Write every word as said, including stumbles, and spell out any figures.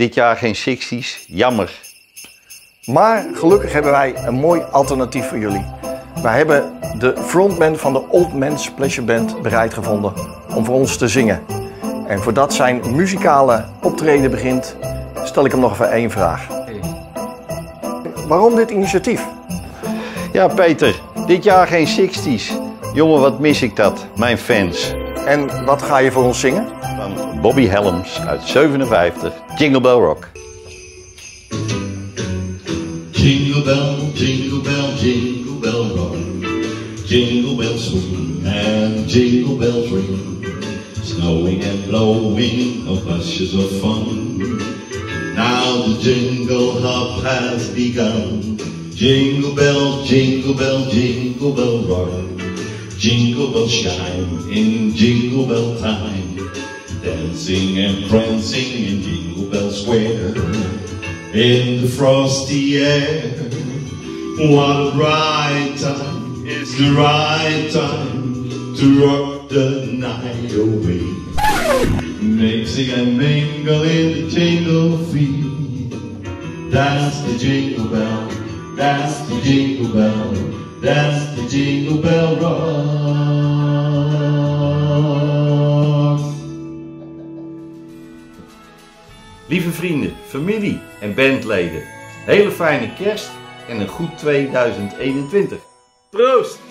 Dit jaar geen zestig's, jammer. Maar gelukkig hebben wij een mooi alternatief voor jullie. Wij hebben de frontman van de Old Man's Pleasure Band bereid gevonden om voor ons te zingen. En voordat zijn muzikale optreden begint, stel ik hem nog even één vraag. Waarom dit initiatief? Ja, Peter, dit jaar geen zestig's. Jongen, wat mis ik dat, mijn fans. En wat ga je voor ons zingen? Van Bobby Helms uit zevenenvijftig, Jingle Bell Rock. Jingle bell, jingle bell, jingle bell rock. Jingle bells swing and jingle bells ring. Snowing and blowing of bushes of fun. Now the jingle hop has begun. Jingle bell, jingle bell, jingle bell rock. Jingle bells shine in Jingle Bell time. Dancing and prancing in Jingle Bell Square. In the frosty air. What a right time, it's the right time to rock the night away. Mixing and mingle in the jingle feet. That's the jingle bell, that's the jingle bell, that's the Jingle Bell Rock. Lieve vrienden, familie en bandleden, hele fijne kerst en een goed tweeduizend eenentwintig. Proost!